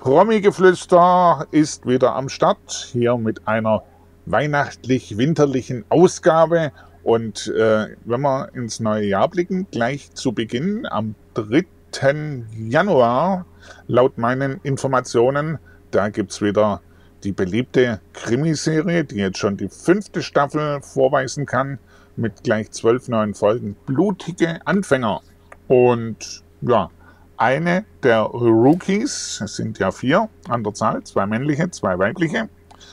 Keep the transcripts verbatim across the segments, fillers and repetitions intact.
Promi-Geflüster ist wieder am Start, hier mit einer weihnachtlich-winterlichen Ausgabe. Und äh, wenn wir ins neue Jahr blicken, gleich zu Beginn, am dritten Januar, laut meinen Informationen, da gibt's wieder die beliebte Krimiserie, die jetzt schon die fünfte Staffel vorweisen kann, mit gleich zwölf neuen Folgen, Blutige Anfänger. Und ja, eine der Rookies, es sind ja vier an der Zahl, zwei männliche, zwei weibliche,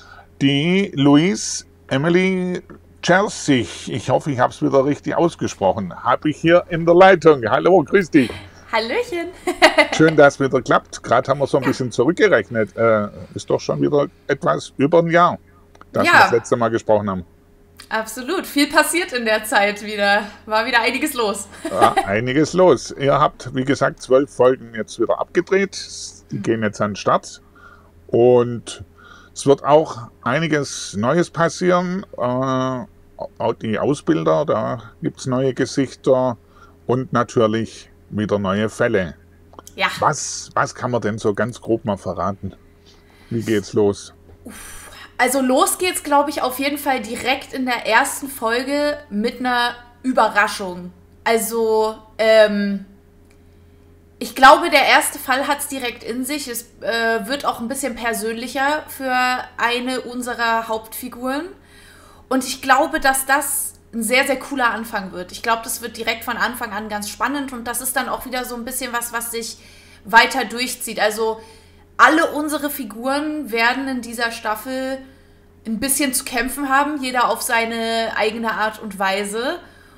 die Louise Emily Chersich, ich hoffe, ich habe es wieder richtig ausgesprochen, habe ich hier in der Leitung. Hallo, grüß dich. Hallöchen. Schön, dass es wieder klappt. Gerade haben wir so ein bisschen zurückgerechnet. Äh, ist doch schon wieder etwas über ein Jahr, dass Ja. wir das letzte Mal gesprochen haben. Absolut. Viel passiert in der Zeit wieder. War wieder einiges los. Ja, einiges los. Ihr habt, wie gesagt, zwölf Folgen jetzt wieder abgedreht. Die gehen jetzt an den Start. Und es wird auch einiges Neues passieren. Äh, auch die Ausbilder, da gibt es neue Gesichter und natürlich wieder neue Fälle. Ja. Was, was kann man denn so ganz grob mal verraten? Wie geht's los? Also los geht's, glaube ich, auf jeden Fall direkt in der ersten Folge mit einer Überraschung. Also, ähm, ich glaube, der erste Fall hat's direkt in sich. Es äh, wird auch ein bisschen persönlicher für eine unserer Hauptfiguren. Und ich glaube, dass das ein sehr, sehr cooler Anfang wird. Ich glaube, das wird direkt von Anfang an ganz spannend. Und das ist dann auch wieder so ein bisschen was, was sich weiter durchzieht. Also alle unsere Figuren werden in dieser Staffel ein bisschen zu kämpfen haben, jeder auf seine eigene Art und Weise.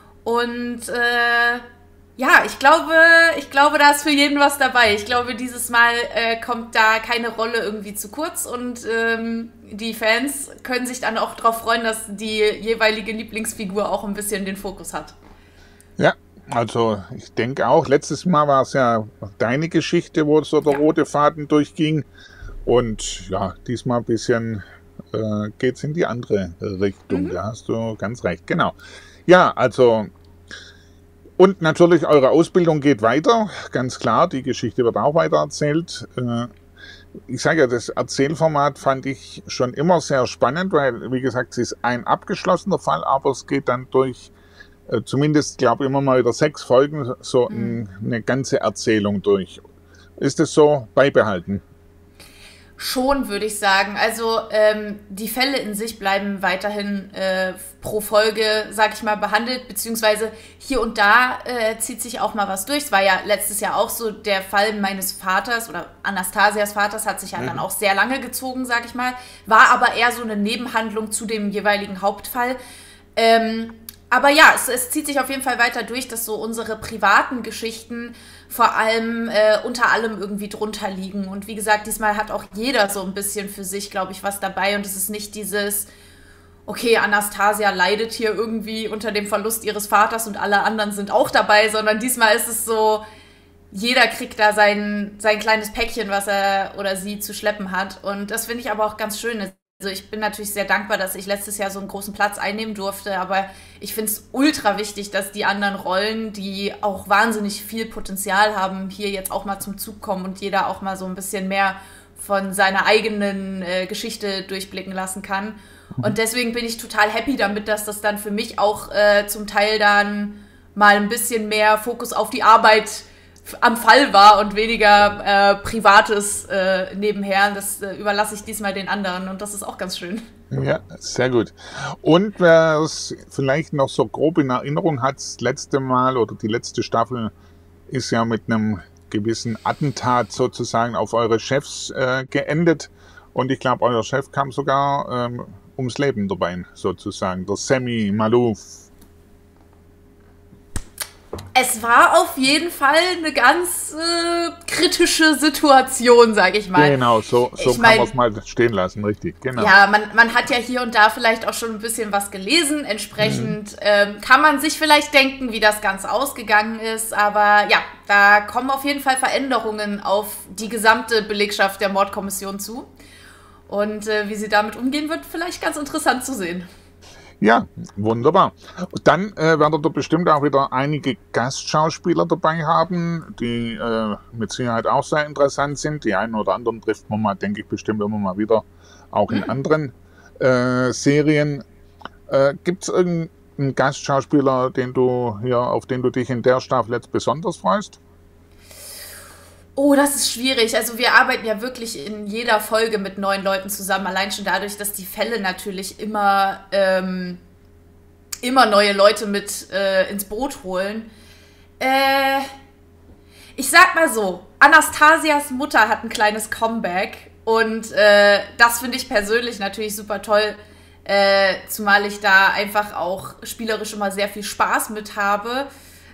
Und äh, ja, ich glaube, ich glaube, da ist für jeden was dabei. Ich glaube, dieses Mal äh, kommt da keine Rolle irgendwie zu kurz und ähm, die Fans können sich dann auch darauf freuen, dass die jeweilige Lieblingsfigur auch ein bisschen den Fokus hat. Ja, also ich denke auch, letztes Mal war es ja deine Geschichte, wo so der Ja. rote Faden durchging. Und ja, diesmal ein bisschen äh, geht es in die andere Richtung. Mhm. Da hast du ganz recht, genau. Ja, also und natürlich eure Ausbildung geht weiter, ganz klar. Die Geschichte wird auch weiter erzählt. Äh, ich sage ja, das Erzählformat fand ich schon immer sehr spannend, weil, wie gesagt, es ist ein abgeschlossener Fall, aber es geht dann durch äh, zumindest, glaube ich, immer mal wieder sechs Folgen so Mhm. ein, eine ganze Erzählung durch. Ist es so beibehalten? Schon, würde ich sagen. Also ähm, die Fälle in sich bleiben weiterhin äh, pro Folge, sag ich mal, behandelt, beziehungsweise hier und da äh, zieht sich auch mal was durch. Es war ja letztes Jahr auch so, der Fall meines Vaters oder Anastasias Vaters hat sich ja dann auch sehr lange gezogen, sag ich mal, war aber eher so eine Nebenhandlung zu dem jeweiligen Hauptfall. Ähm, aber ja, es, es zieht sich auf jeden Fall weiter durch, dass so unsere privaten Geschichten vor allem äh, unter allem irgendwie drunter liegen. Und wie gesagt, diesmal hat auch jeder so ein bisschen für sich, glaube ich, was dabei. Und es ist nicht dieses, okay, Anastasia leidet hier irgendwie unter dem Verlust ihres Vaters und alle anderen sind auch dabei, sondern diesmal ist es so, jeder kriegt da sein, sein kleines Päckchen, was er oder sie zu schleppen hat. Und das finde ich aber auch ganz schön. Also ich bin natürlich sehr dankbar, dass ich letztes Jahr so einen großen Platz einnehmen durfte, aber ich finde es ultra wichtig, dass die anderen Rollen, die auch wahnsinnig viel Potenzial haben, hier jetzt auch mal zum Zug kommen und jeder auch mal so ein bisschen mehr von seiner eigenen äh, Geschichte durchblicken lassen kann. Und deswegen bin ich total happy damit, dass das dann für mich auch äh, zum Teil dann mal ein bisschen mehr Fokus auf die Arbeit am Fall war und weniger äh, Privates äh, nebenher. Das äh, überlasse ich diesmal den anderen und das ist auch ganz schön. Ja, sehr gut. Und wer es vielleicht noch so grob in Erinnerung hat, das letzte Mal oder die letzte Staffel ist ja mit einem gewissen Attentat sozusagen auf eure Chefs äh, geendet. Und ich glaube, euer Chef kam sogar ähm, ums Leben dabei, sozusagen, der Sami Malouf. Es war auf jeden Fall eine ganz äh, kritische Situation, sage ich mal. Genau, so, so Ich kann mein- man es mal stehen lassen, richtig, genau. Ja, man, man hat ja hier und da vielleicht auch schon ein bisschen was gelesen. Entsprechend ähm, kann man sich vielleicht denken, wie das Ganze ausgegangen ist. Aber ja, da kommen auf jeden Fall Veränderungen auf die gesamte Belegschaft der Mordkommission zu. Und äh, wie sie damit umgehen, wird vielleicht ganz interessant zu sehen. Ja, wunderbar. Dann äh, werdet ihr bestimmt auch wieder einige Gastschauspieler dabei haben, die äh, mit Sicherheit auch sehr interessant sind. Die einen oder anderen trifft man mal, denke ich, bestimmt immer mal wieder, auch in mhm. anderen äh, Serien. Äh, Gibt es irgendeinen Gastschauspieler, den du hier, auf den du dich in der Staffel jetzt besonders freust? Oh, das ist schwierig. Also wir arbeiten ja wirklich in jeder Folge mit neuen Leuten zusammen. Allein schon dadurch, dass die Fälle natürlich immer, ähm, immer neue Leute mit äh, ins Boot holen. Äh, ich sag mal so, Anastasias Mutter hat ein kleines Comeback. Und äh, das finde ich persönlich natürlich super toll. Äh, zumal ich da einfach auch spielerisch immer sehr viel Spaß mit habe.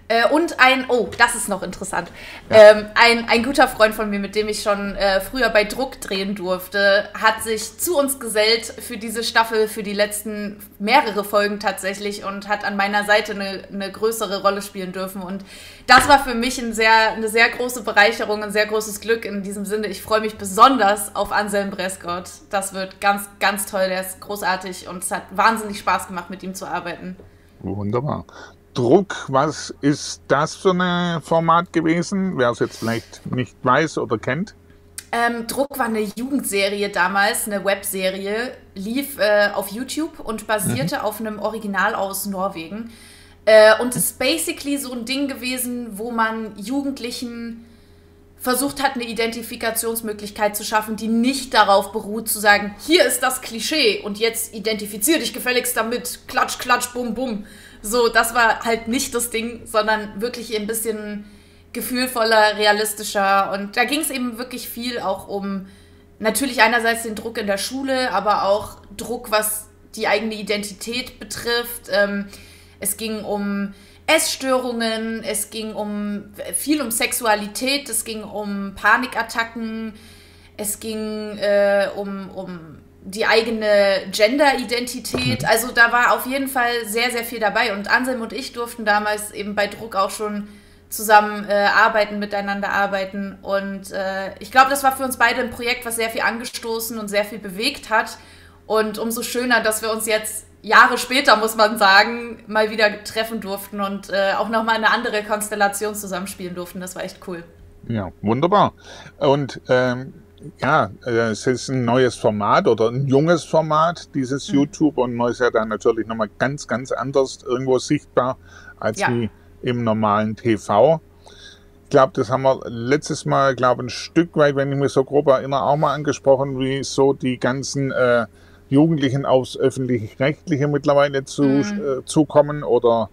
Und ein, oh, das ist noch interessant, ja. ähm, ein, ein guter Freund von mir, mit dem ich schon äh, früher bei Druck drehen durfte, hat sich zu uns gesellt für diese Staffel, für die letzten mehrere Folgen tatsächlich und hat an meiner Seite eine, eine größere Rolle spielen dürfen. Und das war für mich ein sehr, eine sehr große Bereicherung, ein sehr großes Glück in diesem Sinne. Ich freue mich besonders auf Anselm Brescott. Das wird ganz, ganz toll, der ist großartig und es hat wahnsinnig Spaß gemacht, mit ihm zu arbeiten. Wunderbar. Druck, was ist das für ein Format gewesen? Wer es jetzt vielleicht nicht weiß oder kennt. Ähm, Druck war eine Jugendserie damals, eine Webserie, lief äh, auf YouTube und basierte mhm. auf einem Original aus Norwegen. Äh, und ist basically so ein Ding gewesen, wo man Jugendlichen versucht hat, eine Identifikationsmöglichkeit zu schaffen, die nicht darauf beruht, zu sagen, hier ist das Klischee und jetzt identifizier dich gefälligst damit, klatsch, klatsch, bum, bum. So, das war halt nicht das Ding, sondern wirklich ein bisschen gefühlvoller, realistischer. Und da ging es eben wirklich viel auch um natürlich einerseits den Druck in der Schule, aber auch Druck, was die eigene Identität betrifft. Ähm, es ging um Essstörungen, es ging um viel um Sexualität, es ging um Panikattacken, es ging äh, um, um die eigene Gender-Identität. Also da war auf jeden Fall sehr, sehr viel dabei. Und Anselm und ich durften damals eben bei Druck auch schon zusammen äh, arbeiten, miteinander arbeiten. Und äh, ich glaube, das war für uns beide ein Projekt, was sehr viel angestoßen und sehr viel bewegt hat. Und umso schöner, dass wir uns jetzt Jahre später, muss man sagen, mal wieder treffen durften und äh, auch nochmal eine andere Konstellation zusammenspielen durften. Das war echt cool. Ja, wunderbar. Und ähm ja, es ist ein neues Format oder ein junges Format, dieses mhm. YouTube, und man ist ja dann natürlich nochmal ganz, ganz anders irgendwo sichtbar als ja. wie im normalen T V. Ich glaube, das haben wir letztes Mal, glaube ein Stück weit, wenn ich mich so grob erinnere, auch mal angesprochen, wie so die ganzen äh, Jugendlichen aufs Öffentlich-Rechtliche mittlerweile zu, mhm. äh, zukommen oder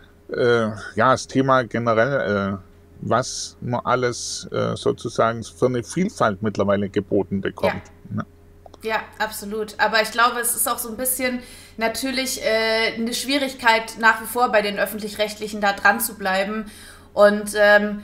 äh, ja, das Thema generell, äh, was man alles äh, sozusagen für eine Vielfalt mittlerweile geboten bekommt. Ja. Ja. ja, absolut. Aber ich glaube, es ist auch so ein bisschen natürlich äh, eine Schwierigkeit nach wie vor bei den Öffentlich-Rechtlichen da dran zu bleiben. Und ähm,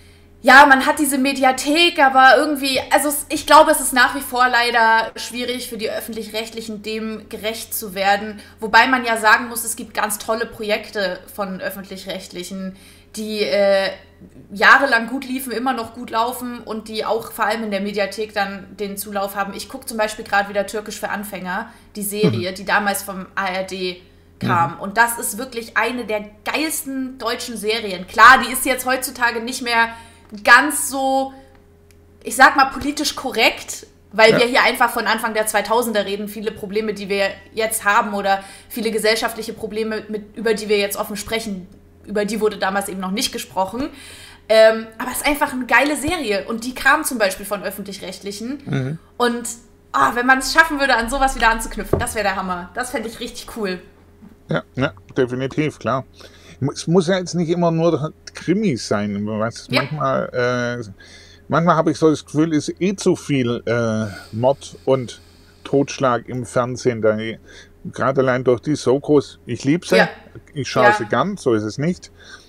ja, man hat diese Mediathek, aber irgendwie, also ich glaube, es ist nach wie vor leider schwierig für die Öffentlich-Rechtlichen, dem gerecht zu werden. Wobei man ja sagen muss, es gibt ganz tolle Projekte von Öffentlich-Rechtlichen, die äh, jahrelang gut liefen, immer noch gut laufen und die auch vor allem in der Mediathek dann den Zulauf haben. Ich gucke zum Beispiel gerade wieder Türkisch für Anfänger, die Serie, mhm. die damals vom A R D kam. Mhm. Und das ist wirklich eine der geilsten deutschen Serien. Klar, die ist jetzt heutzutage nicht mehr ganz so, ich sag mal, politisch korrekt, weil ja. wir hier einfach von Anfang der zweitausender reden. Viele Probleme, die wir jetzt haben oder viele gesellschaftliche Probleme, mit, über die wir jetzt offen sprechen, über die wurde damals eben noch nicht gesprochen. Ähm, aber es ist einfach eine geile Serie. Und die kam zum Beispiel von Öffentlich-Rechtlichen. Mhm. Und oh, wenn man es schaffen würde, an sowas wieder anzuknüpfen, das wäre der Hammer. Das fände ich richtig cool. Ja, ja, definitiv, klar. Es muss ja jetzt nicht immer nur Krimis sein. Was ja. Manchmal, äh, manchmal habe ich so das Gefühl, es ist eh zu viel äh, Mord und Totschlag im Fernsehen. Da, gerade allein durch die Sokos. Ich liebe sie, ja. ich schaue ja. sie gern, so ist es nicht.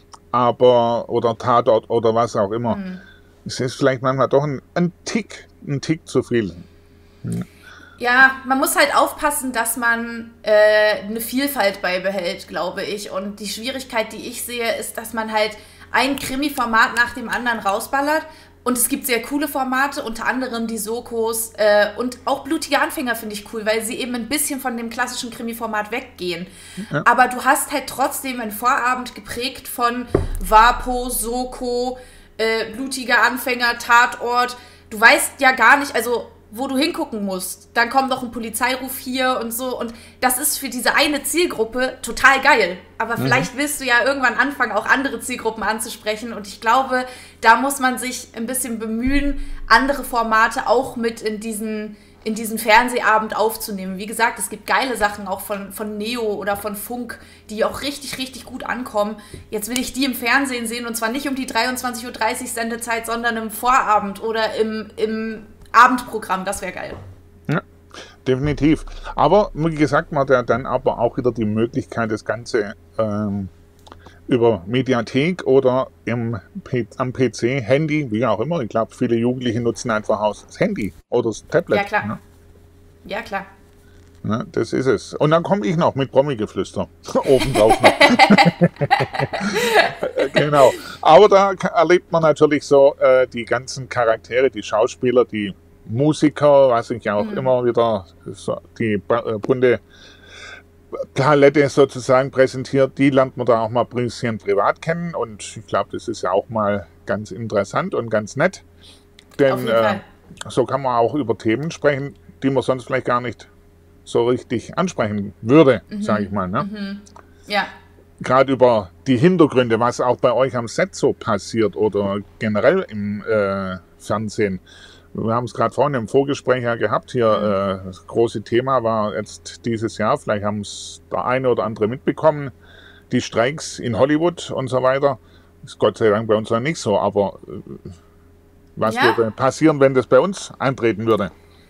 Aber, oder Tatort oder was auch immer. Mhm. Es ist vielleicht manchmal doch ein, ein Tick, ein Tick zu viel. Ja. Ja, man muss halt aufpassen, dass man äh, eine Vielfalt beibehält, glaube ich. Und die Schwierigkeit, die ich sehe, ist, dass man halt ein Krimi-Format nach dem anderen rausballert Und es gibt sehr coole Formate, unter anderem die Sokos äh, und auch Blutige Anfänger finde ich cool, weil sie eben ein bisschen von dem klassischen Krimi-Format weggehen. Ja. Aber du hast halt trotzdem einen Vorabend geprägt von Vapo, Soko, äh, Blutiger Anfänger, Tatort. Du weißt ja gar nicht, also wo du hingucken musst. Dann kommt noch ein Polizeiruf hier und so. Und das ist für diese eine Zielgruppe total geil. Aber mhm. vielleicht willst du ja irgendwann anfangen, auch andere Zielgruppen anzusprechen. Und ich glaube, da muss man sich ein bisschen bemühen, andere Formate auch mit in diesen, in diesen Fernsehabend aufzunehmen. Wie gesagt, es gibt geile Sachen auch von, von Neo oder von Funk, die auch richtig, richtig gut ankommen. Jetzt will ich die im Fernsehen sehen. Und zwar nicht um die dreiundzwanzig Uhr dreißig Sendezeit, sondern im Vorabend oder im, im Abendprogramm, das wäre geil. Ja, definitiv. Aber wie gesagt, man hat ja dann aber auch wieder die Möglichkeit, das Ganze ähm, über Mediathek oder im P- am P C, Handy, wie auch immer. Ich glaube, viele Jugendliche nutzen einfach auch das Handy oder das Tablet. Ja, klar. Ne? Ja, klar. Ja, das ist es. Und dann komme ich noch mit Promi-Geflüster obendrauf noch. Genau. Aber da erlebt man natürlich so äh, die ganzen Charaktere, die Schauspieler, die Musiker, was ich auch mhm. immer wieder so die äh, bunte Palette sozusagen präsentiert, die lernt man da auch mal ein bisschen privat kennen und ich glaube, das ist ja auch mal ganz interessant und ganz nett, denn äh, so kann man auch über Themen sprechen, die man sonst vielleicht gar nicht so richtig ansprechen würde, mhm. sage ich mal. Ne? Mhm. Ja. Gerade über die Hintergründe, was auch bei euch am Set so passiert oder generell im äh, Fernsehen. Wir haben es gerade vorhin im Vorgespräch ja gehabt. Hier äh, das große Thema war jetzt dieses Jahr, vielleicht haben es der eine oder andere mitbekommen, die Streiks in Hollywood und so weiter. Ist Gott sei Dank bei uns noch nicht so, aber äh, was ja. würde passieren, wenn das bei uns eintreten würde?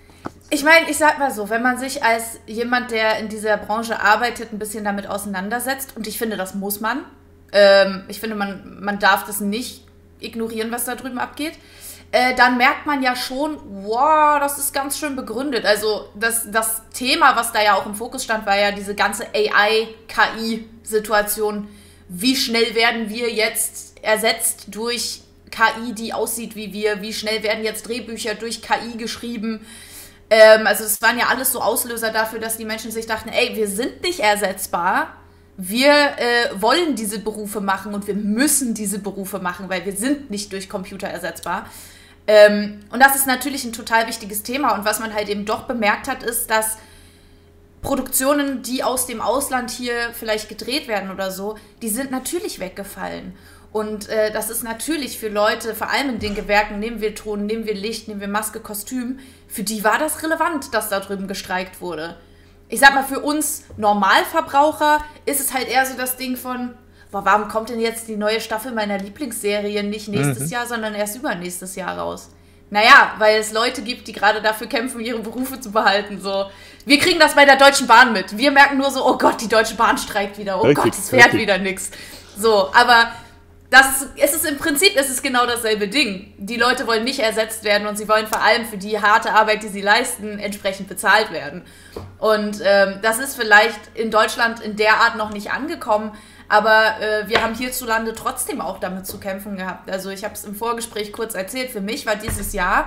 Ich meine, ich sag mal so, wenn man sich als jemand, der in dieser Branche arbeitet, ein bisschen damit auseinandersetzt, und ich finde, das muss man. Ähm, ich finde, man, man darf das nicht ignorieren, was da drüben abgeht. Äh, dann merkt man ja schon, wow, das ist ganz schön begründet. Also das, das Thema, was da ja auch im Fokus stand, war ja diese ganze A I-K I-Situation. Wie schnell werden wir jetzt ersetzt durch K I, die aussieht wie wir? Wie schnell werden jetzt Drehbücher durch K I geschrieben? Ähm, also es waren ja alles so Auslöser dafür, dass die Menschen sich dachten, ey, wir sind nicht ersetzbar. Wir äh, wollen diese Berufe machen und wir müssen diese Berufe machen, weil wir sind nicht durch Computer ersetzbar. Ähm, und das ist natürlich ein total wichtiges Thema. Und was man halt eben doch bemerkt hat, ist, dass Produktionen, die aus dem Ausland hier vielleicht gedreht werden oder so, die sind natürlich weggefallen. Und äh, das ist natürlich für Leute, vor allem in den Gewerken, nehmen wir Ton, nehmen wir Licht, nehmen wir Maske, Kostüm, für die war das relevant, dass da drüben gestreikt wurde. Ich sag mal, für uns Normalverbraucher ist es halt eher so das Ding von, boah, warum kommt denn jetzt die neue Staffel meiner Lieblingsserie nicht nächstes mhm. Jahr, sondern erst übernächstes Jahr raus? Naja, weil es Leute gibt, die gerade dafür kämpfen, ihre Berufe zu behalten. So, wir kriegen das bei der Deutschen Bahn mit. Wir merken nur so, oh Gott, die Deutsche Bahn streikt wieder. Oh richtig, Gott, es fährt richtig. wieder nix. So, aber das ist, es ist im Prinzip ist es genau dasselbe Ding. Die Leute wollen nicht ersetzt werden und sie wollen vor allem für die harte Arbeit, die sie leisten, entsprechend bezahlt werden. Und ähm, das ist vielleicht in Deutschland in der Art noch nicht angekommen, aber äh, wir haben hierzulande trotzdem auch damit zu kämpfen gehabt. Also ich habe es im Vorgespräch kurz erzählt, für mich war dieses Jahr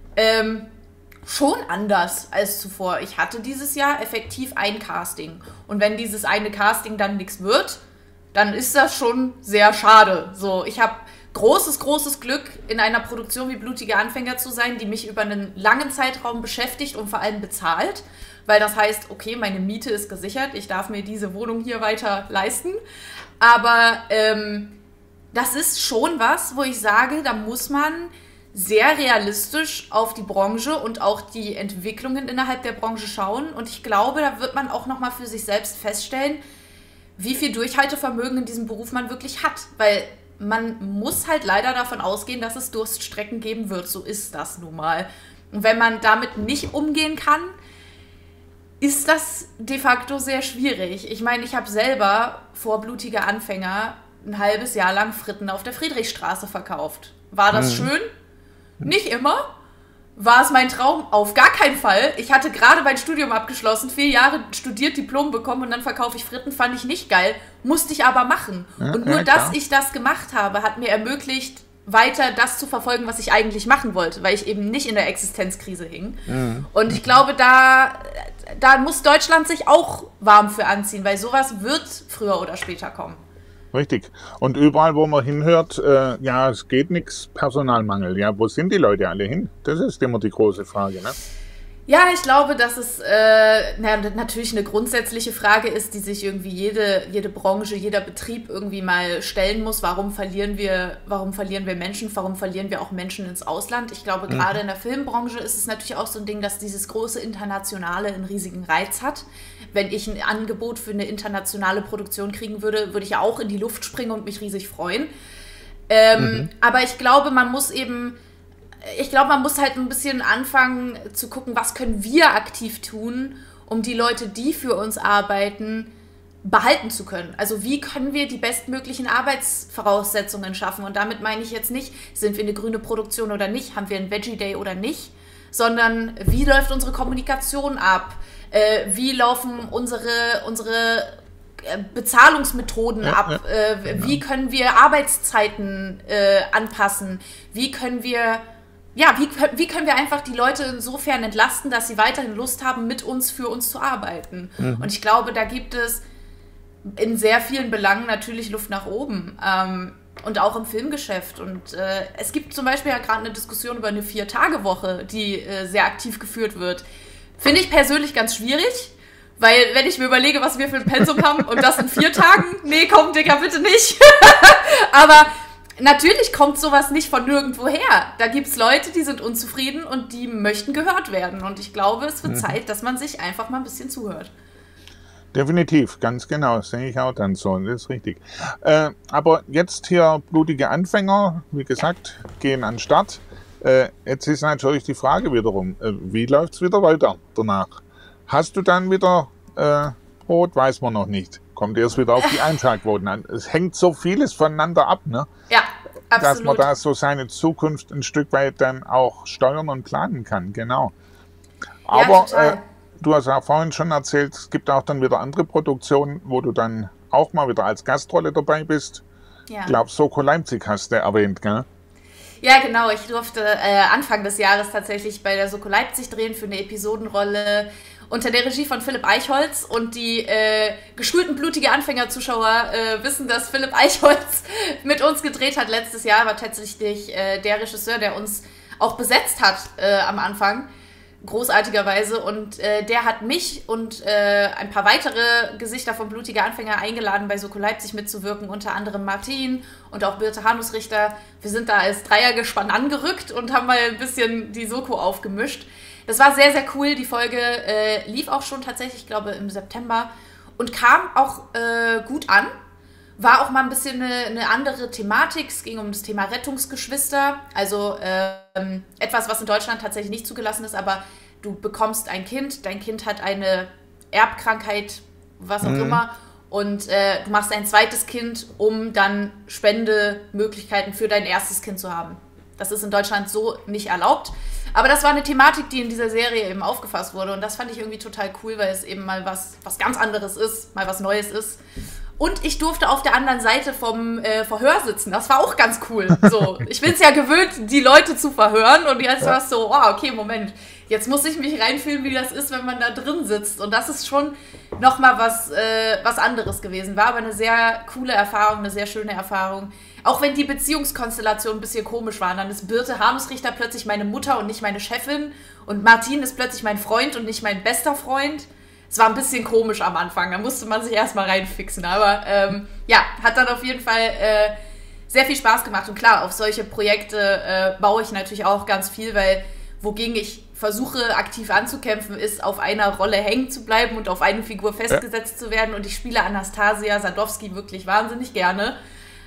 ähm, schon anders als zuvor. Ich hatte dieses Jahr effektiv ein Casting. Und wenn dieses eine Casting dann nichts wird, dann ist das schon sehr schade. So, ich habe großes, großes Glück, in einer Produktion wie Blutige Anfänger zu sein, die mich über einen langen Zeitraum beschäftigt und vor allem bezahlt. Weil das heißt, okay, meine Miete ist gesichert, ich darf mir diese Wohnung hier weiter leisten. Aber ähm, das ist schon was, wo ich sage, da muss man sehr realistisch auf die Branche und auch die Entwicklungen innerhalb der Branche schauen. Und ich glaube, da wird man auch nochmal für sich selbst feststellen, wie viel Durchhaltevermögen in diesem Beruf man wirklich hat. Weil man muss halt leider davon ausgehen, dass es Durststrecken geben wird. So ist das nun mal. Und wenn man damit nicht umgehen kann, ist das de facto sehr schwierig. Ich meine, ich habe selber vor Blutige Anfänger ein halbes Jahr lang Fritten auf der Friedrichstraße verkauft. War das mhm. schön? Nicht immer. War es mein Traum? Auf gar keinen Fall. Ich hatte gerade mein Studium abgeschlossen, vier Jahre studiert, Diplom bekommen und dann verkaufe ich Fritten, fand ich nicht geil. Musste ich aber machen. Ja, und nur, ja, dass ich das gemacht habe, hat mir ermöglicht, weiter das zu verfolgen, was ich eigentlich machen wollte, weil ich eben nicht in der Existenzkrise hing. Mhm. Und ich glaube, da, da muss Deutschland sich auch warm für anziehen, weil sowas wird früher oder später kommen. Richtig. Und überall, wo man hinhört, äh, ja, es geht nichts, Personalmangel. Ja, wo sind die Leute alle hin? Das ist immer die große Frage, ne? Ja, ich glaube, dass es äh, na, natürlich eine grundsätzliche Frage ist, die sich irgendwie jede, jede Branche, jeder Betrieb irgendwie mal stellen muss. Warum verlieren wir, warum verlieren wir Menschen? Warum verlieren wir auch Menschen ins Ausland? Ich glaube, mhm. gerade in der Filmbranche ist es natürlich auch so ein Ding, dass dieses große Internationale einen riesigen Reiz hat. Wenn ich ein Angebot für eine internationale Produktion kriegen würde, würde ich ja auch in die Luft springen und mich riesig freuen. Ähm, mhm. Aber ich glaube, man muss eben... Ich glaube, man muss halt ein bisschen anfangen zu gucken, was können wir aktiv tun, um die Leute, die für uns arbeiten, behalten zu können. Also wie können wir die bestmöglichen Arbeitsvoraussetzungen schaffen? Und damit meine ich jetzt nicht, sind wir eine grüne Produktion oder nicht, haben wir einen Veggie Day oder nicht, sondern wie läuft unsere Kommunikation ab? Äh, wie laufen unsere, unsere Bezahlungsmethoden ja, ab? Ja, äh, genau. Wie können wir Arbeitszeiten äh, anpassen? Wie können wir... Ja, wie, wie können wir einfach die Leute insofern entlasten, dass sie weiterhin Lust haben, mit uns, für uns zu arbeiten? Mhm. Und ich glaube, da gibt es in sehr vielen Belangen natürlich Luft nach oben. Ähm, und auch im Filmgeschäft. Und äh, es gibt zum Beispiel ja gerade eine Diskussion über eine Vier-Tage-Woche, die äh, sehr aktiv geführt wird. Finde ich persönlich ganz schwierig. Weil, wenn ich mir überlege, was wir für ein Pensum haben und das in vier Tagen, nee, komm, Digga, bitte nicht. Aber natürlich kommt sowas nicht von nirgendwo her. Da gibt es Leute, die sind unzufrieden und die möchten gehört werden. Und ich glaube, es wird mhm. Zeit, dass man sich einfach mal ein bisschen zuhört. Definitiv, ganz genau, das sehe ich auch dann so, das ist richtig. Äh, aber jetzt hier blutige Anfänger, wie gesagt, ja. gehen an den Start. Äh, jetzt ist natürlich die Frage wiederum, äh, wie läuft es wieder weiter danach? Hast du dann wieder äh, Rot, weiß man noch nicht. Kommt erst wieder auf die Einschaltquoten an. Es hängt so vieles voneinander ab, ne? Ja, absolut. Dass man da so seine Zukunft ein Stück weit dann auch steuern und planen kann, genau. Aber ja, äh, du hast ja vorhin schon erzählt, es gibt auch dann wieder andere Produktionen, wo du dann auch mal wieder als Gastrolle dabei bist. Ja. Ich glaube, Soko Leipzig hast du erwähnt, gell? Ja, genau. Ich durfte äh, Anfang des Jahres tatsächlich bei der Soko Leipzig drehen für eine Episodenrolle unter der Regie von Philipp Eichholz. Und die äh, geschulten blutige Anfängerzuschauer äh, wissen, dass Philipp Eichholz mit uns gedreht hat letztes Jahr. War tatsächlich äh, der Regisseur, der uns auch besetzt hat äh, am Anfang. Großartigerweise. Und äh, der hat mich und äh, ein paar weitere Gesichter von blutiger Anfänger eingeladen, bei Soko Leipzig mitzuwirken. Unter anderem Martin und auch Birte Hanusrichter. Wir sind da als Dreiergespann angerückt und haben mal ein bisschen die Soko aufgemischt. Das war sehr, sehr cool. Die Folge äh, lief auch schon tatsächlich, ich glaube, im September und kam auch äh, gut an. War auch mal ein bisschen eine, eine andere Thematik. Es ging um das Thema Rettungsgeschwister. Also ähm, etwas, was in Deutschland tatsächlich nicht zugelassen ist, aber du bekommst ein Kind, dein Kind hat eine Erbkrankheit, was auch mhm. immer, und äh, du machst ein zweites Kind, um dann Spendemöglichkeiten für dein erstes Kind zu haben. Das ist in Deutschland so nicht erlaubt. Aber das war eine Thematik, die in dieser Serie eben aufgefasst wurde. Und das fand ich irgendwie total cool, weil es eben mal was, was ganz anderes ist, mal was Neues ist. Und ich durfte auf der anderen Seite vom äh, Verhör sitzen. Das war auch ganz cool. So, ich bin es ja gewöhnt, die Leute zu verhören. Und jetzt ja. war es so, oh, okay, Moment. Jetzt muss ich mich reinfühlen, wie das ist, wenn man da drin sitzt. Und das ist schon nochmal was, äh, was anderes gewesen. War aber eine sehr coole Erfahrung, eine sehr schöne Erfahrung. Auch wenn die Beziehungskonstellation ein bisschen komisch war. Dann ist Birte Hanusrichter plötzlich meine Mutter und nicht meine Chefin. Und Martin ist plötzlich mein Freund und nicht mein bester Freund. Es war ein bisschen komisch am Anfang, da musste man sich erstmal reinfixen. Aber ähm, ja, hat dann auf jeden Fall äh, sehr viel Spaß gemacht. Und klar, auf solche Projekte äh, baue ich natürlich auch ganz viel, weil wogegen ich versuche, aktiv anzukämpfen, ist, auf einer Rolle hängen zu bleiben und auf eine Figur festgesetzt ja. zu werden. Und ich spiele Anastasia Sadowski wirklich wahnsinnig gerne.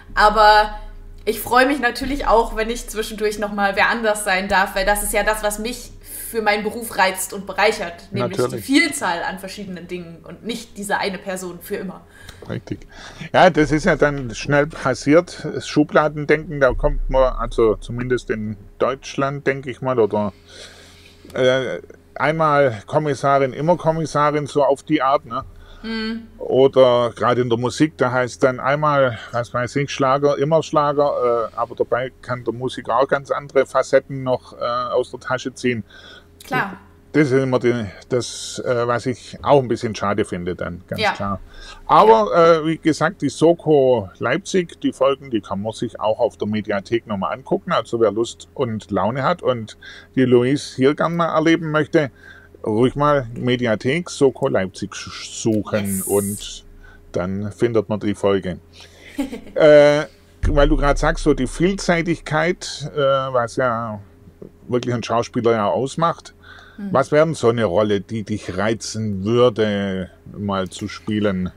Aber ich freue mich natürlich auch, wenn ich zwischendurch nochmal wer anders sein darf, weil das ist ja das, was mich für meinen Beruf reizt und bereichert, nämlich Natürlich. die Vielzahl an verschiedenen Dingen und nicht diese eine Person für immer. Richtig. Ja, das ist ja dann schnell passiert, das Schubladendenken, da kommt man, also zumindest in Deutschland, denke ich mal, oder äh, einmal Kommissarin, immer Kommissarin, so auf die Art, ne? Mhm. Oder gerade in der Musik, da heißt dann einmal, was weiß ich, Schlager, immer Schlager, äh, aber dabei kann der Musiker auch ganz andere Facetten noch äh, aus der Tasche ziehen. Klar. Das ist immer die, das, äh, was ich auch ein bisschen schade finde dann, ganz Ja. klar. Aber äh, wie gesagt, die Soko Leipzig, die Folgen, die kann man sich auch auf der Mediathek nochmal angucken. Also wer Lust und Laune hat und die Louise hier gerne mal erleben möchte, ruhig mal Mediathek Soko Leipzig suchen Yes. und dann findet man die Folge. äh, weil du gerade sagst, so die Vielseitigkeit, äh, was ja wirklich ein Schauspieler ja ausmacht. Was wäre denn so eine Rolle, die dich reizen würde, mal zu spielen?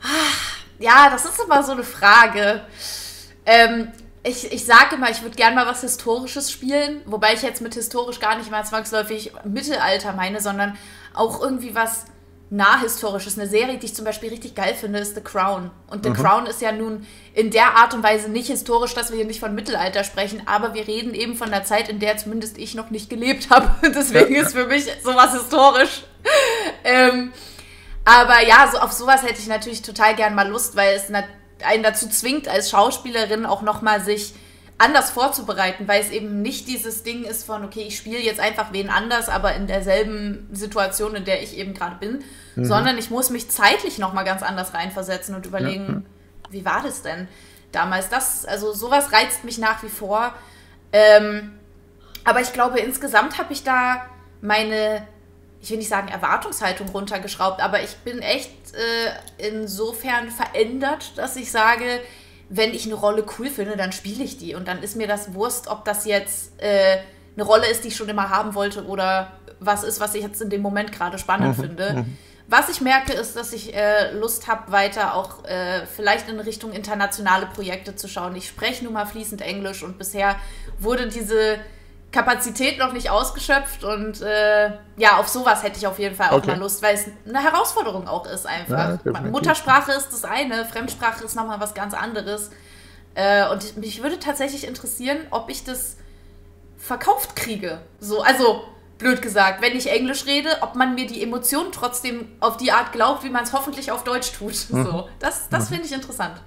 Ja, das ist immer so eine Frage. Ähm, ich, ich sage immer, ich würde gerne mal was Historisches spielen, wobei ich jetzt mit historisch gar nicht mal zwangsläufig Mittelalter meine, sondern auch irgendwie was Nahhistorisches. Eine Serie, die ich zum Beispiel richtig geil finde, ist The Crown. Und The mhm. Crown ist ja nun in der Art und Weise nicht historisch, dass wir hier nicht von Mittelalter sprechen, aber wir reden eben von der Zeit, in der zumindest ich noch nicht gelebt habe. Deswegen ja. ist für mich sowas historisch. ähm, aber ja, so auf sowas hätte ich natürlich total gern mal Lust, weil es einen dazu zwingt, als Schauspielerin auch nochmal sich anders vorzubereiten, weil es eben nicht dieses Ding ist von, okay, ich spiele jetzt einfach wen anders, aber in derselben Situation, in der ich eben gerade bin, mhm. sondern ich muss mich zeitlich nochmal ganz anders reinversetzen und überlegen, ja. wie war das denn damals? Das, also sowas reizt mich nach wie vor. Ähm, aber ich glaube, insgesamt habe ich da meine, ich will nicht sagen Erwartungshaltung runtergeschraubt, aber ich bin echt äh, insofern verändert, dass ich sage, wenn ich eine Rolle cool finde, dann spiele ich die. Und dann ist mir das Wurst, ob das jetzt äh, eine Rolle ist, die ich schon immer haben wollte oder was ist, was ich jetzt in dem Moment gerade spannend mhm. finde. Was ich merke, ist, dass ich äh, Lust habe, weiter auch äh, vielleicht in Richtung internationale Projekte zu schauen. Ich spreche nun mal fließend Englisch und bisher wurde diese Kapazität noch nicht ausgeschöpft und äh, ja, auf sowas hätte ich auf jeden Fall auch okay. mal Lust, weil es eine Herausforderung auch ist einfach. Ja, Muttersprache ist das eine, Fremdsprache ist nochmal was ganz anderes. Äh, und mich würde tatsächlich interessieren, ob ich das verkauft kriege. So, also, blöd gesagt, wenn ich Englisch rede, ob man mir die Emotionen trotzdem auf die Art glaubt, wie man es hoffentlich auf Deutsch tut. Mhm. So, das das mhm. finde ich interessant.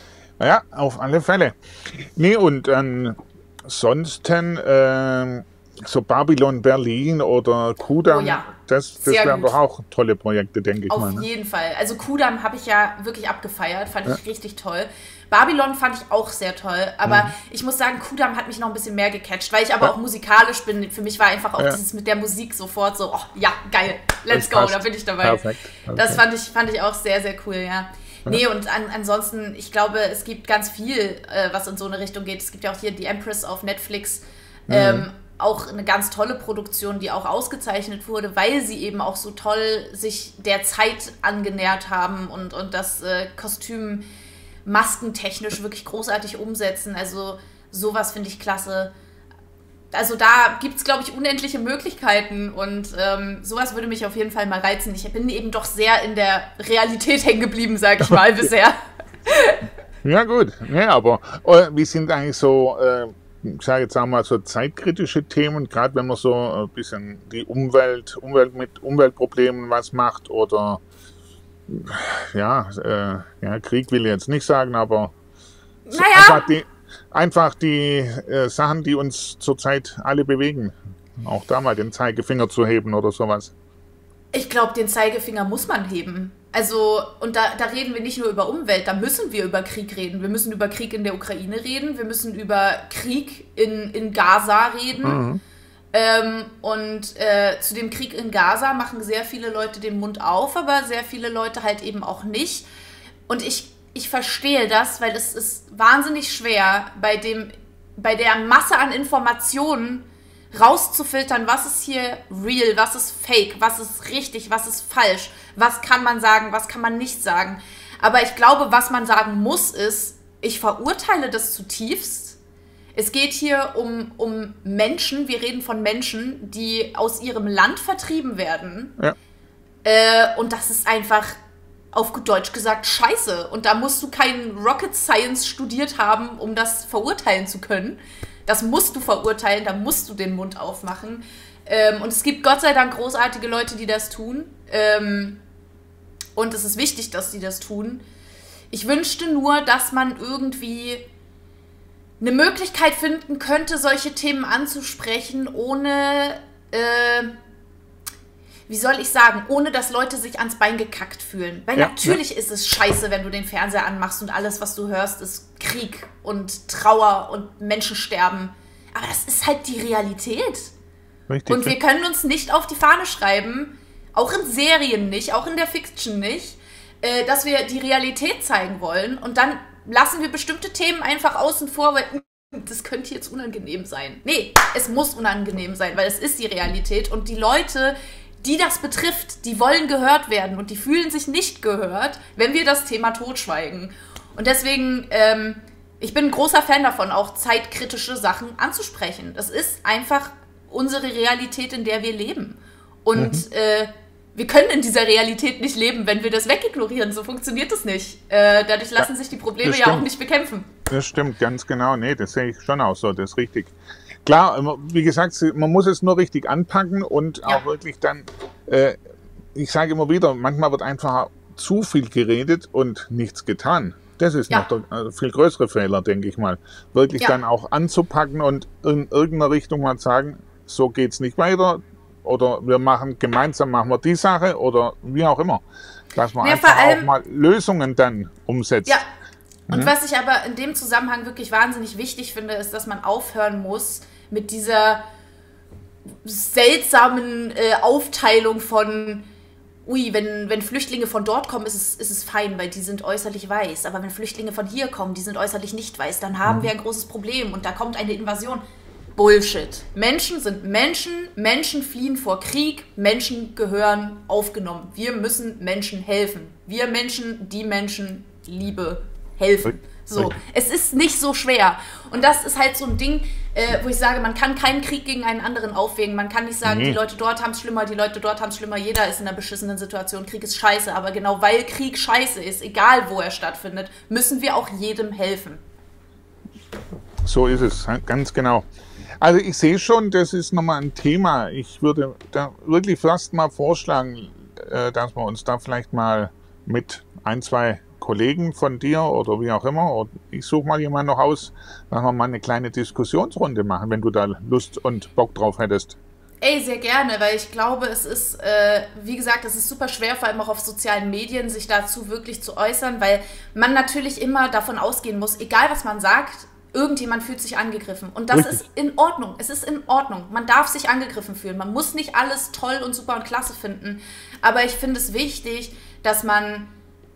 Ja, auf alle Fälle. Nee, und dann... Ähm Ansonsten äh, so Babylon Berlin oder Kudam, oh ja, das, das wären doch auch tolle Projekte, denke ich Auf mal. Auf ne? jeden Fall. Also Kudam habe ich ja wirklich abgefeiert, fand ja. ich richtig toll. Babylon fand ich auch sehr toll, aber mhm. ich muss sagen, Kudam hat mich noch ein bisschen mehr gecatcht, weil ich aber ja. auch musikalisch bin. Für mich war einfach auch ja. dieses mit der Musik sofort so, oh ja, geil, let's go, da bin ich dabei. Perfekt. Okay. Das fand ich, fand ich auch sehr, sehr cool, ja. Nee, und an, ansonsten, ich glaube, es gibt ganz viel, äh, was in so eine Richtung geht. Es gibt ja auch hier The Empress auf Netflix, ähm, mhm. auch eine ganz tolle Produktion, die auch ausgezeichnet wurde, weil sie eben auch so toll sich der Zeit angenähert haben und, und das äh, Kostüm maskentechnisch wirklich großartig umsetzen. Also sowas finde ich klasse. Also da gibt es, glaube ich, unendliche Möglichkeiten und ähm, sowas würde mich auf jeden Fall mal reizen. Ich bin eben doch sehr in der Realität hängen geblieben, sage ich mal, bisher. Ja gut, ja, aber äh, wie sind eigentlich so, äh, ich sage jetzt einmal so zeitkritische Themen, gerade wenn man so ein bisschen die Umwelt, Umwelt mit Umweltproblemen was macht oder ja, äh, ja Krieg will ich jetzt nicht sagen, aber so naja. einfach die Einfach die äh, Sachen, die uns zurzeit alle bewegen. Auch da mal den Zeigefinger zu heben oder sowas. Ich glaube, den Zeigefinger muss man heben. Also, und da, da reden wir nicht nur über Umwelt, da müssen wir über Krieg reden. Wir müssen über Krieg in der Ukraine reden, wir müssen über Krieg in, in Gaza reden. Mhm. Ähm, und äh, zu dem Krieg in Gaza machen sehr viele Leute den Mund auf, aber sehr viele Leute halt eben auch nicht. Und ich Ich verstehe das, weil es ist wahnsinnig schwer, bei dem, bei der Masse an Informationen rauszufiltern, was ist hier real, was ist fake, was ist richtig, was ist falsch, was kann man sagen, was kann man nicht sagen. Aber ich glaube, was man sagen muss, ist, ich verurteile das zutiefst. Es geht hier um, um Menschen, wir reden von Menschen, die aus ihrem Land vertrieben werden. Ja. Äh, und das ist einfach... auf gut Deutsch gesagt, scheiße. Und da musst du keinen Rocket Science studiert haben, um das verurteilen zu können. Das musst du verurteilen, da musst du den Mund aufmachen. Ähm, und es gibt Gott sei Dank großartige Leute, die das tun. Ähm, und es ist wichtig, dass die das tun. Ich wünschte nur, dass man irgendwie eine Möglichkeit finden könnte, solche Themen anzusprechen, ohne, äh, wie soll ich sagen, ohne dass Leute sich ans Bein gekackt fühlen. Weil ja, natürlich ja. ist es scheiße, wenn du den Fernseher anmachst und alles, was du hörst, ist Krieg und Trauer und Menschensterben. Aber das ist halt die Realität. Richtig. Und wir können uns nicht auf die Fahne schreiben, auch in Serien nicht, auch in der Fiction nicht, äh, dass wir die Realität zeigen wollen und dann lassen wir bestimmte Themen einfach außen vor, weil das könnte jetzt unangenehm sein. Nee, es muss unangenehm sein, weil es ist die Realität und die Leute, die das betrifft, die wollen gehört werden und die fühlen sich nicht gehört, wenn wir das Thema totschweigen. Und deswegen, ähm, ich bin ein großer Fan davon, auch zeitkritische Sachen anzusprechen. Das ist einfach unsere Realität, in der wir leben. Und mhm. äh, wir können in dieser Realität nicht leben, wenn wir das wegignorieren. So funktioniert das nicht. Äh, dadurch lassen ja, sich die Probleme ja auch nicht bekämpfen. Das stimmt, ganz genau. Nee, das sehe ich schon auch so. Das ist richtig. Klar, wie gesagt, man muss es nur richtig anpacken und ja. auch wirklich dann, äh, ich sage immer wieder, manchmal wird einfach zu viel geredet und nichts getan. Das ist ja. noch der äh, viel größere Fehler, denke ich mal. Wirklich ja. dann auch anzupacken und in irgendeiner Richtung mal sagen, so geht's nicht weiter. Oder wir machen gemeinsam machen wir die Sache oder wie auch immer. Dass man ja, einfach allem, auch mal Lösungen dann umsetzt. Ja, und mhm. was ich aber in dem Zusammenhang wirklich wahnsinnig wichtig finde, ist, dass man aufhören muss mit dieser seltsamen äh, Aufteilung von, ui, wenn, wenn Flüchtlinge von dort kommen, ist es, ist es fein, weil die sind äußerlich weiß. Aber wenn Flüchtlinge von hier kommen, die sind äußerlich nicht weiß, dann haben mhm. wir ein großes Problem und da kommt eine Invasion. Bullshit. Menschen sind Menschen, Menschen fliehen vor Krieg, Menschen gehören aufgenommen. Wir müssen Menschen helfen. Wir Menschen, die Menschen, Liebe, helfen. So, es ist nicht so schwer. Und das ist halt so ein Ding, äh, wo ich sage, man kann keinen Krieg gegen einen anderen aufwägen. Man kann nicht sagen, nee. die Leute dort haben es schlimmer, die Leute dort haben es schlimmer. Jeder ist in einer beschissenen Situation. Krieg ist scheiße. Aber genau weil Krieg scheiße ist, egal wo er stattfindet, müssen wir auch jedem helfen. So ist es, ganz genau. Also ich sehe schon, das ist nochmal ein Thema. Ich würde da wirklich fast mal vorschlagen, dass wir uns da vielleicht mal mit ein, zwei Kollegen von dir oder wie auch immer, oder ich suche mal jemanden noch aus, dass wir mal eine kleine Diskussionsrunde machen, wenn du da Lust und Bock drauf hättest. Ey, sehr gerne, weil ich glaube, es ist, äh, wie gesagt, es ist super schwer, vor allem auch auf sozialen Medien, sich dazu wirklich zu äußern, weil man natürlich immer davon ausgehen muss, egal was man sagt, irgendjemand fühlt sich angegriffen. Und das Richtig. ist in Ordnung. Es ist in Ordnung. Man darf sich angegriffen fühlen. Man muss nicht alles toll und super und klasse finden. Aber ich finde es wichtig, dass man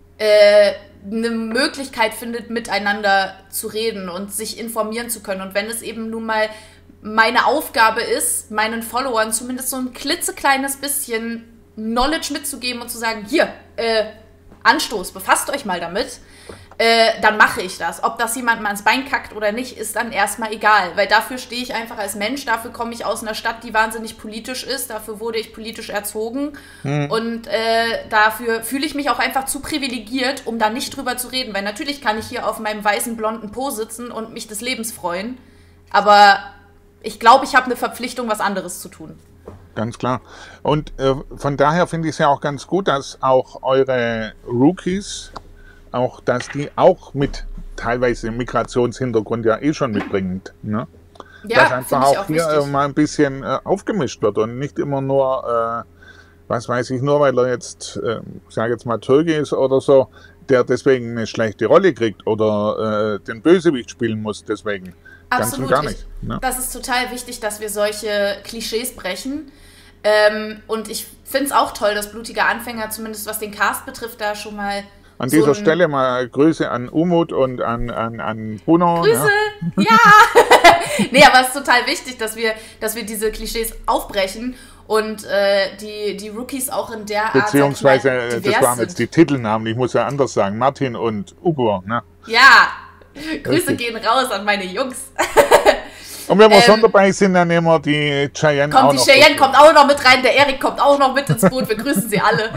äh, eine Möglichkeit findet, miteinander zu reden und sich informieren zu können. Und wenn es eben nun mal meine Aufgabe ist, meinen Followern zumindest so ein klitzekleines bisschen Knowledge mitzugeben und zu sagen, hier, äh, Anstoß, befasst euch mal damit, äh, dann mache ich das. Ob das jemandem ans Bein kackt oder nicht, ist dann erstmal egal, weil dafür stehe ich einfach als Mensch, dafür komme ich aus einer Stadt, die wahnsinnig politisch ist, dafür wurde ich politisch erzogen hm. und äh, dafür fühle ich mich auch einfach zu privilegiert, um da nicht drüber zu reden, weil natürlich kann ich hier auf meinem weißen, blonden Po sitzen und mich des Lebens freuen, aber ich glaube, ich habe eine Verpflichtung, was anderes zu tun. Ganz klar. Und äh, von daher finde ich es ja auch ganz gut, dass auch eure Rookies, auch dass die auch mit teilweise Migrationshintergrund ja eh schon mitbringen. Ne? Ja, dass einfach auch, auch hier äh, mal ein bisschen äh, aufgemischt wird und nicht immer nur, äh, was weiß ich, nur weil er jetzt, äh, ich sage jetzt mal Türke ist oder so, der deswegen eine schlechte Rolle kriegt oder äh, den Bösewicht spielen muss deswegen. Absolut. Ganz und gar nicht. Ne? Das ist total wichtig, dass wir solche Klischees brechen. Ähm, und ich finde es auch toll, dass Blutige Anfänger, zumindest was den Cast betrifft, da schon mal an so dieser Stelle mal Grüße an Umut und an, an, an Bruno. Grüße! Ja! ja. Nee, aber es ist total wichtig, dass wir, dass wir diese Klischees aufbrechen und äh, die, die Rookies auch in der Art, beziehungsweise, mal, das waren jetzt die Titelnamen, ich muss ja anders sagen, Martin und Ugo. Ne? Ja! Grüße Richtig. Gehen raus an meine Jungs. Und wenn wir ähm, schon dabei sind, dann nehmen wir die Cheyenne kommt, auch die noch. Die Cheyenne kommt auch noch mit rein, der Erik kommt auch noch mit ins Boot, wir grüßen sie alle.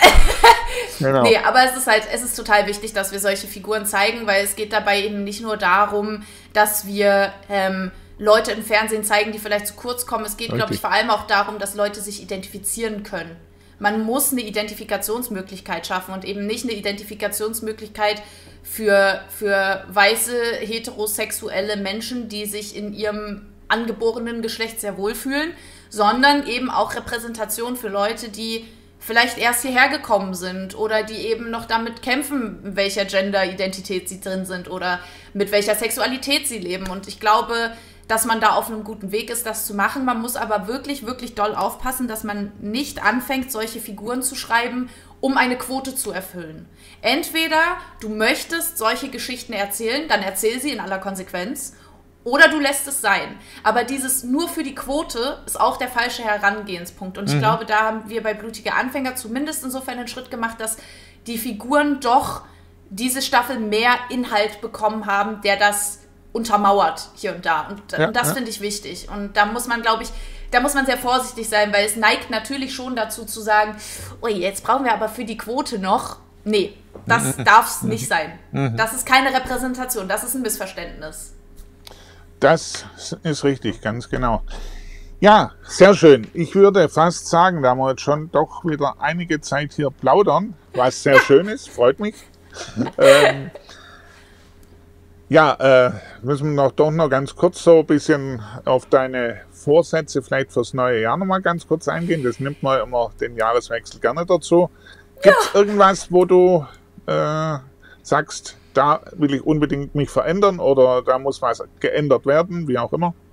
Genau. Nee, aber es ist halt, es ist total wichtig, dass wir solche Figuren zeigen, weil es geht dabei eben nicht nur darum, dass wir ähm, Leute im Fernsehen zeigen, die vielleicht zu kurz kommen. Es geht, glaube ich, vor allem auch darum, dass Leute sich identifizieren können. man muss eine Identifikationsmöglichkeit schaffen und eben nicht eine Identifikationsmöglichkeit für, für weiße, heterosexuelle Menschen, die sich in ihrem angeborenen Geschlecht sehr wohlfühlen, sondern eben auch Repräsentation für Leute, die vielleicht erst hierher gekommen sind oder die eben noch damit kämpfen, in welcher Gender-Identität sie drin sind oder mit welcher Sexualität sie leben. Und ich glaube, dass man da auf einem guten Weg ist, das zu machen. Man muss aber wirklich, wirklich doll aufpassen, dass man nicht anfängt, solche Figuren zu schreiben, um eine Quote zu erfüllen. Entweder du möchtest solche Geschichten erzählen, dann erzähl sie in aller Konsequenz, oder du lässt es sein. Aber dieses nur für die Quote ist auch der falsche Herangehenspunkt. Und ich mhm. glaube, da haben wir bei Blutige Anfänger zumindest insofern einen Schritt gemacht, dass die Figuren doch diese Staffel mehr Inhalt bekommen haben, der das untermauert hier und da. Und, ja, und das ja. finde ich wichtig. Und da muss man, glaube ich, da muss man sehr vorsichtig sein, weil es neigt natürlich schon dazu zu sagen, oh, jetzt brauchen wir aber für die Quote noch. Nee, das mhm. darf es nicht sein. Mhm. Das ist keine Repräsentation, das ist ein Missverständnis. Das ist richtig, ganz genau. Ja, sehr schön. Ich würde fast sagen, da haben wir jetzt schon doch wieder einige Zeit hier plaudern, was sehr schön ist, freut mich. ähm, ja, äh, müssen wir noch, doch noch ganz kurz so ein bisschen auf deine Vorsätze vielleicht fürs neue Jahr noch mal ganz kurz eingehen. Das nimmt man immer den Jahreswechsel gerne dazu. Gibt es ja. irgendwas, wo du äh, sagst, da will ich unbedingt mich verändern oder da muss was geändert werden, wie auch immer?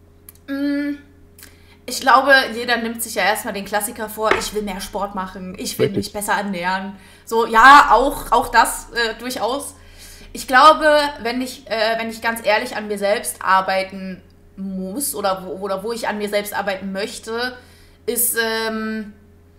Ich glaube, jeder nimmt sich ja erstmal den Klassiker vor, ich will mehr Sport machen, ich will Richtig. mich besser ernähren. So, ja, auch, auch das äh, durchaus. Ich glaube, wenn ich, äh, wenn ich ganz ehrlich an mir selbst arbeiten muss oder wo, oder wo ich an mir selbst arbeiten möchte, ist ähm,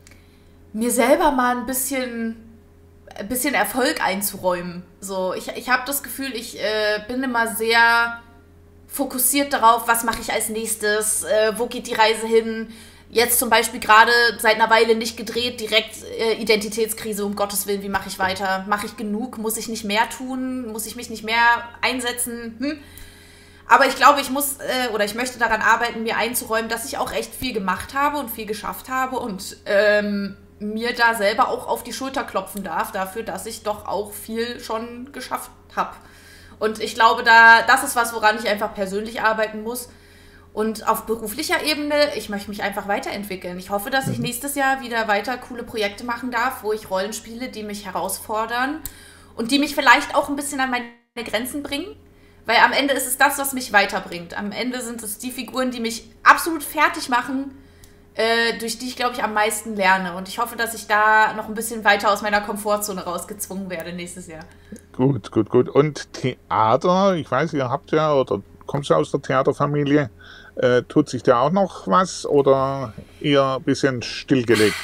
mir selber mal ein bisschen... ein bisschen Erfolg einzuräumen. So, ich, ich habe das Gefühl, ich äh, bin immer sehr fokussiert darauf, was mache ich als nächstes, äh, wo geht die Reise hin. Jetzt zum Beispiel gerade seit einer Weile nicht gedreht, direkt äh, Identitätskrise, um Gottes Willen, wie mache ich weiter? Mache ich genug? Muss ich nicht mehr tun? Muss ich mich nicht mehr einsetzen? Hm? Aber ich glaube, ich muss äh, oder ich möchte daran arbeiten, mir einzuräumen, dass ich auch echt viel gemacht habe und viel geschafft habe und ähm, mir da selber auch auf die Schulter klopfen darf, dafür, dass ich doch auch viel schon geschafft habe. Und ich glaube, da das ist was, woran ich einfach persönlich arbeiten muss. Und auf beruflicher Ebene, ich möchte mich einfach weiterentwickeln. Ich hoffe, dass ich nächstes Jahr wieder weiter coole Projekte machen darf, wo ich Rollen spiele, die mich herausfordern und die mich vielleicht auch ein bisschen an meine Grenzen bringen. Weil am Ende ist es das, was mich weiterbringt. Am Ende sind es die Figuren, die mich absolut fertig machen, Äh, durch die ich, glaube ich, am meisten lerne. Und ich hoffe, dass ich da noch ein bisschen weiter aus meiner Komfortzone rausgezwungen werde nächstes Jahr. Gut, gut, gut. Und Theater, ich weiß, ihr habt ja, oder kommst du aus der Theaterfamilie, äh, tut sich da auch noch was oder eher ein bisschen stillgelegt?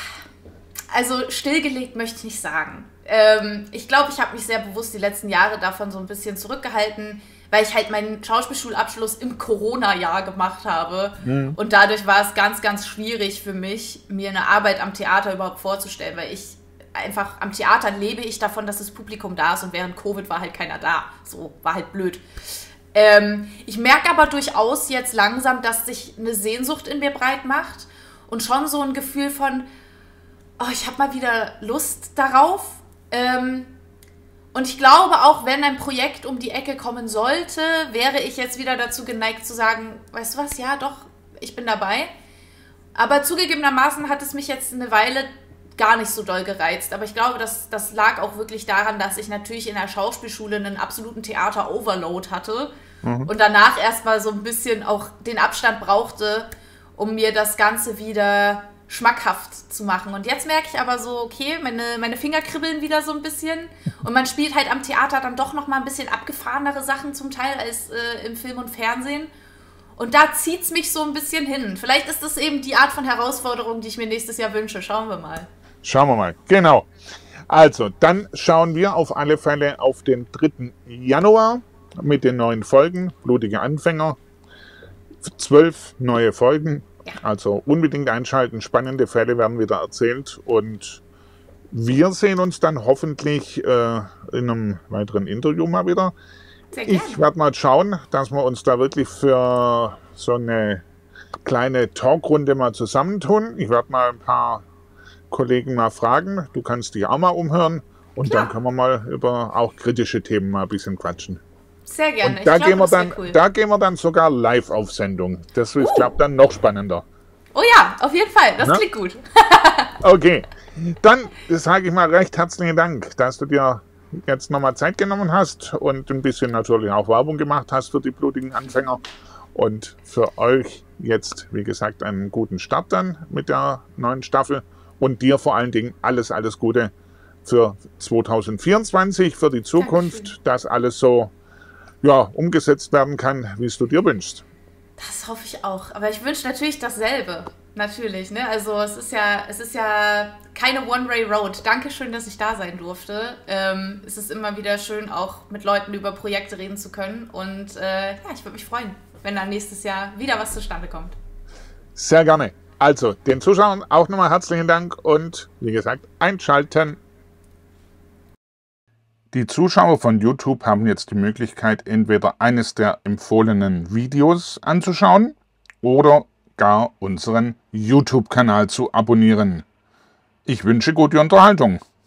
Also stillgelegt möchte ich nicht sagen. Ähm, ich glaube, ich habe mich sehr bewusst die letzten Jahre davon so ein bisschen zurückgehalten, weil ich halt meinen Schauspielschulabschluss im Corona-Jahr gemacht habe. Mhm. Und dadurch war es ganz, ganz schwierig für mich, mir eine Arbeit am Theater überhaupt vorzustellen, weil ich einfach, am Theater lebe ich davon, dass das Publikum da ist und während Covid war halt keiner da. So, war halt blöd. Ähm, ich merke aber durchaus jetzt langsam, dass sich eine Sehnsucht in mir breit macht und schon so ein Gefühl von, oh, ich habe mal wieder Lust darauf. Ähm, Und ich glaube, auch wenn ein Projekt um die Ecke kommen sollte, wäre ich jetzt wieder dazu geneigt zu sagen, weißt du was, ja doch, ich bin dabei. Aber zugegebenermaßen hat es mich jetzt eine Weile gar nicht so doll gereizt. Aber ich glaube, das, das lag auch wirklich daran, dass ich natürlich in der Schauspielschule einen absoluten Theater-Overload hatte mhm. und danach erstmal so ein bisschen auch den Abstand brauchte, um mir das Ganze wieder schmackhaft zu machen. Und jetzt merke ich aber so, okay, meine, meine Finger kribbeln wieder so ein bisschen und man spielt halt am Theater dann doch noch mal ein bisschen abgefahrenere Sachen zum Teil als äh, im Film und Fernsehen. Und da zieht es mich so ein bisschen hin. Vielleicht ist das eben die Art von Herausforderung, die ich mir nächstes Jahr wünsche. Schauen wir mal. Schauen wir mal, genau. Also, dann schauen wir auf alle Fälle auf den dritten Januar mit den neuen Folgen. Blutige Anfänger. Zwölf neue Folgen. Also unbedingt einschalten, spannende Fälle werden wieder erzählt und wir sehen uns dann hoffentlich äh, in einem weiteren Interview mal wieder. Sehr gerne. Ich werde mal schauen, dass wir uns da wirklich für so eine kleine Talkrunde mal zusammentun. Ich werde mal ein paar Kollegen mal fragen. Du kannst dich auch mal umhören. Und Klar. Dann können wir mal über auch kritische Themen mal ein bisschen quatschen. Sehr gerne. Und da, ich glaub, gehen wir dann, cool. da gehen wir dann sogar live auf Sendung. Das ist, uh. glaube ich, dann noch spannender. Oh ja, auf jeden Fall. Das Na? klingt gut. Okay. Dann sage ich mal recht herzlichen Dank, dass du dir jetzt nochmal Zeit genommen hast und ein bisschen natürlich auch Werbung gemacht hast für die blutigen Anfänger. Und für euch jetzt, wie gesagt, einen guten Start dann mit der neuen Staffel. Und dir vor allen Dingen alles, alles Gute für zwanzig vierundzwanzig, für die Zukunft, Dankeschön. Dass alles so ja, umgesetzt werden kann, wie es du dir wünschst. Das hoffe ich auch. Aber ich wünsche natürlich dasselbe. Natürlich, ne? Also es ist ja, es ist ja keine One-Way-Road. Dankeschön, dass ich da sein durfte. Ähm, es ist immer wieder schön, auch mit Leuten über Projekte reden zu können. Und äh, ja, ich würde mich freuen, wenn dann nächstes Jahr wieder was zustande kommt. Sehr gerne. Also, den Zuschauern auch nochmal herzlichen Dank und wie gesagt, einschalten. Die Zuschauer von YouTube haben jetzt die Möglichkeit, entweder eines der empfohlenen Videos anzuschauen oder gar unseren YouTube-Kanal zu abonnieren. Ich wünsche gute Unterhaltung.